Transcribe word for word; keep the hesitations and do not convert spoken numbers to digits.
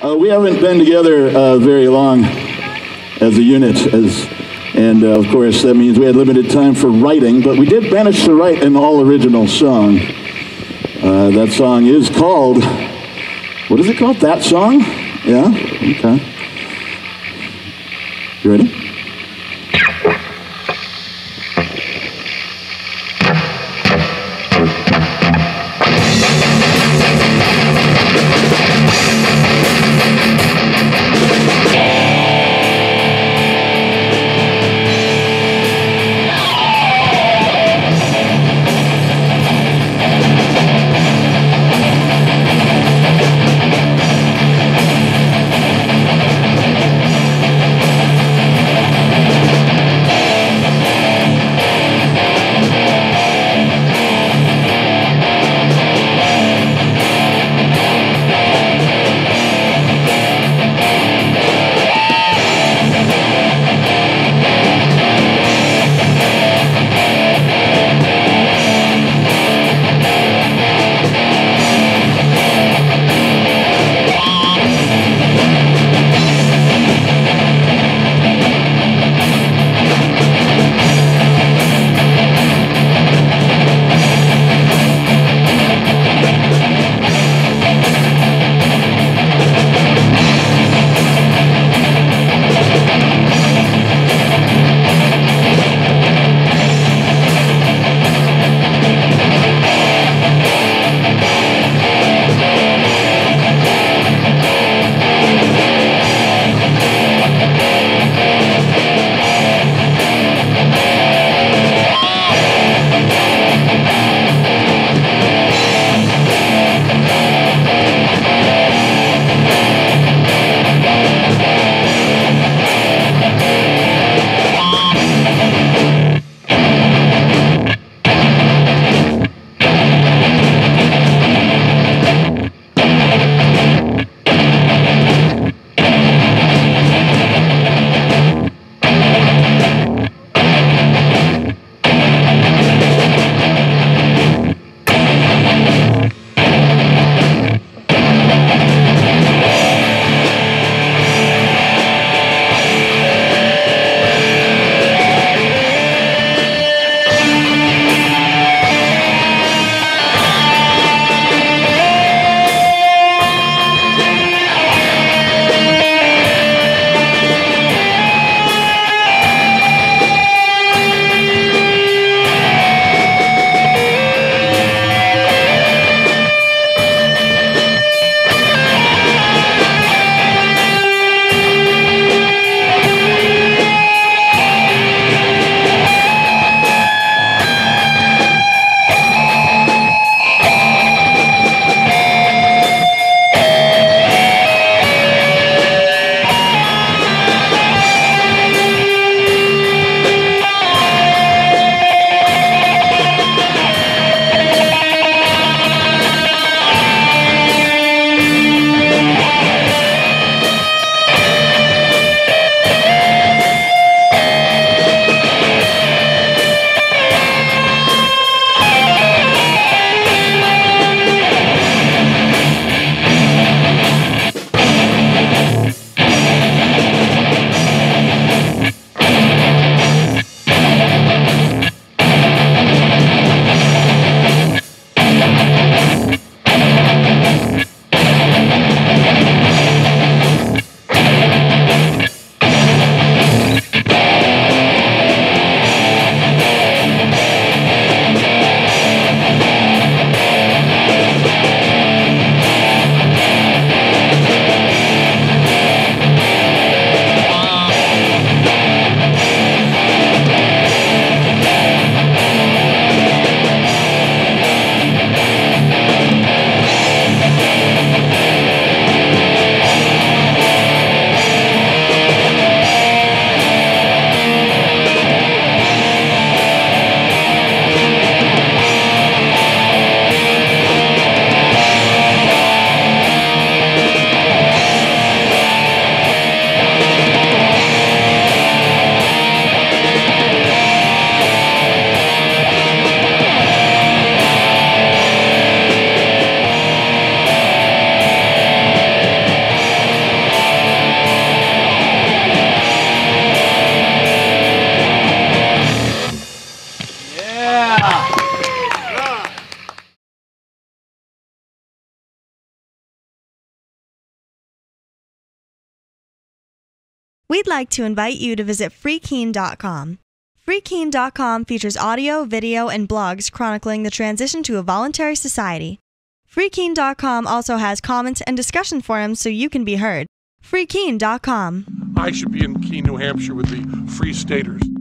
Uh, we haven't been together uh, very long as a unit, as, and uh, of course that means we had limited time for writing, but we did manage to write an all-original song. Uh, that song is called, what is it called? That Song? Yeah? Okay. You ready? We'd like to invite you to visit free keene dot com. free keene dot com features audio, video, and blogs chronicling the transition to a voluntary society. free keene dot com also has comment and discussion forums so you can be heard. free keene dot com. I should be in Keene, New Hampshire with the Free Staters.